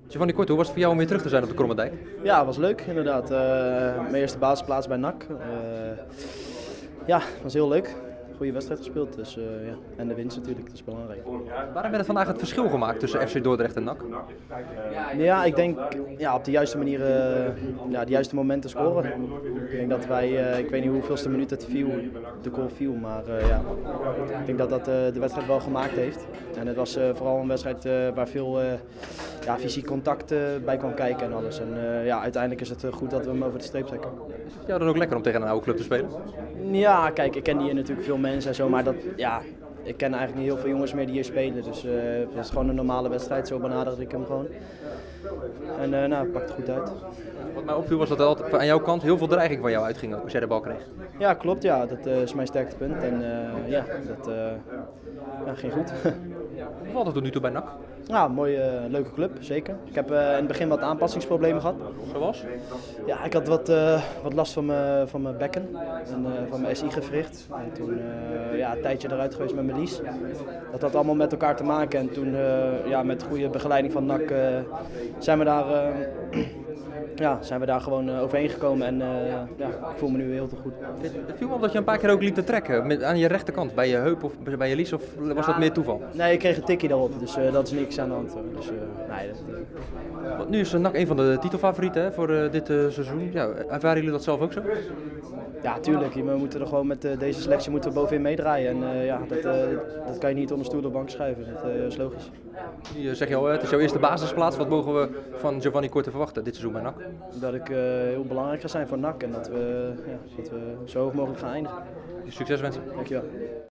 Giovanni Korte, hoe was het voor jou om weer terug te zijn op de Kromme? Ja, het was leuk inderdaad. Mijn eerste basisplaats bij NAC. Ja, het was heel leuk. Goede wedstrijd gespeeld, dus, ja. En de winst natuurlijk, dat is belangrijk. Waarom werd het vandaag het verschil gemaakt tussen FC Dordrecht en NAC? Ja, ik denk op de juiste manier, de juiste momenten scoren. Ik denk dat wij, ik weet niet hoeveelste minuut het viel, de goal viel, maar ja, ik denk dat dat de wedstrijd wel gemaakt heeft. En het was vooral een wedstrijd waar veel fysiek contact bij kwam kijken en alles. En ja, uiteindelijk is het goed dat we hem over de streep trekken. Is het jou dan ook lekker om tegen een oude club te spelen? Ja, kijk, ik ken hier natuurlijk veel mensen en zo, maar dat, ja, ik ken eigenlijk niet heel veel jongens meer die hier spelen. Dus het was gewoon een normale wedstrijd, zo benaderde ik hem gewoon. En nou, het pakt het goed uit. Wat mij opviel was dat er altijd aan jouw kant heel veel dreiging van jou uitging als jij de bal kreeg. Ja, klopt, ja, dat is mijn sterkste punt en ja, dat ging goed. Hoe valt het tot nu toe bij NAC? Ja, mooie, leuke club, zeker. Ik heb in het begin wat aanpassingsproblemen gehad. Zoals? Ja, ik had wat last van mijn bekken en van mijn SI-gewricht. En toen een tijdje eruit geweest met mijn lies. Dat had allemaal met elkaar te maken en toen met goede begeleiding van NAC zijn we daar gewoon overheen gekomen en ik voel me nu heel goed. Het viel me op dat je een paar keer ook liep te trekken aan je rechterkant, bij je heup of bij je lies, of was dat meer toeval? Nee, ik kreeg een tikkie daarop, dus dat is niks aan de hand. Dus, nee, Want nu is NAC een van de titelfavorieten hè, voor dit seizoen. Ja, ervaren jullie dat zelf ook zo? Ja, tuurlijk. We moeten er gewoon met deze selectie moeten we bovenin meedraaien. En dat kan je niet onder stoel of bank schuiven. Dat is logisch. Je zeg je al, het is jouw eerste basisplaats. Wat mogen we van Giovanni Korte verwachten dit seizoen bij NAC? Dat ik heel belangrijk ga zijn voor NAC en dat we zo hoog mogelijk gaan eindigen. Succes wensen. Dankjewel.